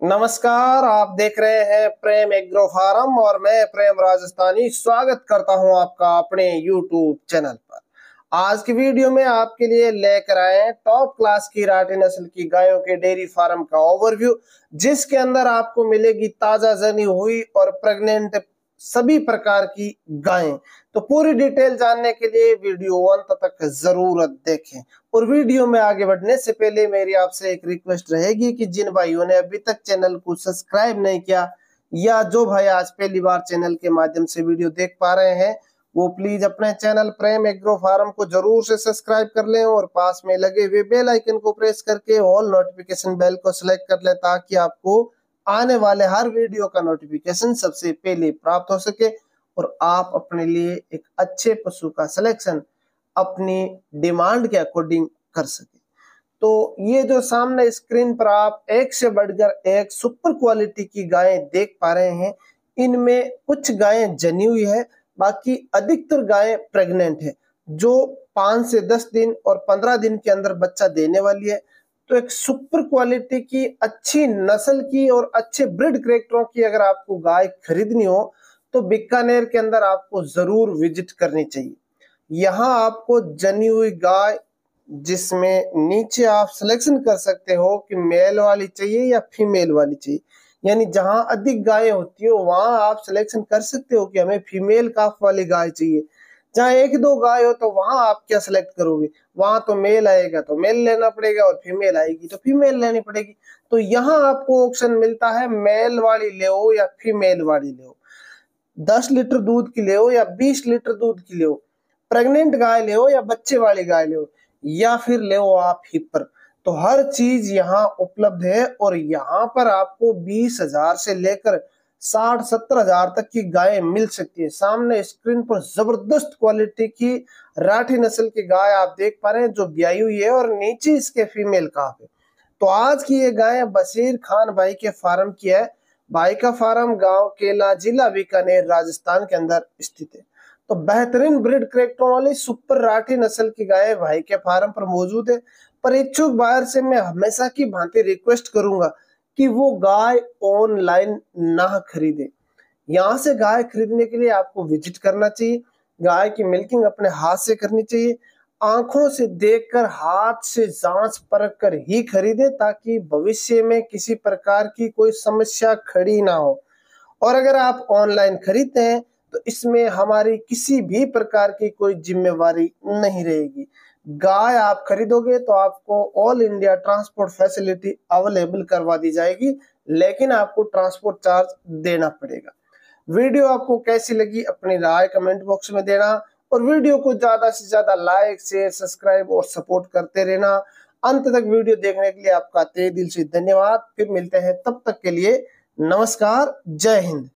नमस्कार, आप देख रहे हैं प्रेम एग्रो फार्म और मैं प्रेम राजस्थानी स्वागत करता हूं आपका अपने YouTube चैनल पर। आज की वीडियो में आपके लिए लेकर आए हैं टॉप क्लास की राठी नस्ल की गायों के डेयरी फार्म का ओवरव्यू, जिसके अंदर आपको मिलेगी ताजा जनी हुई और प्रेग्नेंट सभी प्रकार की गायें। तो पूरी डिटेल जानने के लिए वीडियो अंत तक जरूर देखें। और वीडियो में आगे बढ़ने से पहले मेरी आपसे एक रिक्वेस्ट रहेगी कि जिन भाइयों ने अभी तक चैनल को सब्सक्राइब नहीं किया या जो भाई आज पहली बार चैनल के माध्यम से वीडियो देख पा रहे हैं, वो प्लीज अपने चैनल प्रेम एग्रो फार्म को जरूर से सब्सक्राइब कर लें और पास में लगे हुए बेल आइकन को प्रेस करके ऑल नोटिफिकेशन बेल को सिलेक्ट कर लें, ताकि आपको आने वाले हर वीडियो का नोटिफिकेशन सबसे पहले प्राप्त हो सके और आप अपने लिए एक अच्छे पशु का सिलेक्शन अपनी डिमांड के अकॉर्डिंग कर सके। तो ये जो सामने स्क्रीन पर आप एक से बढ़कर एक सुपर क्वालिटी की गायें देख पा रहे हैं, इनमें कुछ गायें जनी हुई है, बाकी अधिकतर गायें प्रेग्नेंट है जो 5 से 10 दिन और 15 दिन के अंदर बच्चा देने वाली है। तो एक सुपर क्वालिटी की अच्छी नस्ल की और अच्छे ब्रीड कैरेक्टरों की अगर आपको गाय खरीदनी हो तो बीकानेर के अंदर आपको जरूर विजिट करनी चाहिए। यहाँ आपको जनी हुई गाय, जिसमें नीचे आप सिलेक्शन कर सकते हो कि मेल वाली चाहिए या फीमेल वाली चाहिए, यानी जहां अधिक गायें होती हो वहां आप सिलेक्शन कर सकते हो कि हमें फीमेल काफ वाली गाय चाहिए। जहां एक दो गाय हो तो वहां आप क्या सिलेक्ट करोगे, वहां तो मेल आएगा तो मेल लेना पड़ेगा और फीमेल आएगी तो फीमेल लेनी पड़ेगी। तो यहाँ आपको ऑप्शन मिलता है मेल वाली ले या फीमेल वाली ले, 10 लीटर दूध की ले या 20 लीटर दूध की ले, प्रेग्नेंट गाय ले या बच्चे वाली गाय ले या फिर ले आप हिपर। तो हर चीज यहाँ उपलब्ध है और यहाँ पर आपको 20,000 से लेकर 60-70,000 तक की गायें मिल सकती है। सामने स्क्रीन पर जबरदस्त क्वालिटी की राठी नस्ल की गाय आप देख पा रहे हैं जो ब्याई हुई है और नीचे इसके फीमेल काफ है। तो आज की ये गाय बशीर खान भाई के फार्म की है। भाई का फार्म गांव केला, जिला बीकानेर, राजस्थान के अंदर स्थित है। तो बेहतरीन ब्रीड कैरेक्टरों वाली सुपर राठी नस्ल की गाय भाई के फार्म पर मौजूद है। पर इच्छुक बायर से मैं हमेशा की भांति रिक्वेस्ट करूंगा कि वो गाय ऑनलाइन ना खरीदे। यहाँ से गाय खरीदने के लिए आपको विजिट करना चाहिए। गाय की मिल्किंग अपने हाथ से करनी चाहिए, आंखों से देखकर हाथ से जांच परख कर ही खरीदे, ताकि भविष्य में किसी प्रकार की कोई समस्या खड़ी ना हो। और अगर आप ऑनलाइन खरीदते हैं तो इसमें हमारी किसी भी प्रकार की कोई जिम्मेवारी नहीं रहेगी। गाय आप खरीदोगे तो आपको all India transport facility available करवा दी जाएगी, लेकिन आपको ट्रांसपोर्ट चार्ज देना पड़ेगा। वीडियो आपको कैसी लगी अपनी राय कमेंट बॉक्स में देना और वीडियो को ज्यादा से ज्यादा लाइक शेयर सब्सक्राइब और सपोर्ट करते रहना। अंत तक वीडियो देखने के लिए आपका तहे दिल से धन्यवाद। फिर मिलते हैं, तब तक के लिए नमस्कार, जय हिंद।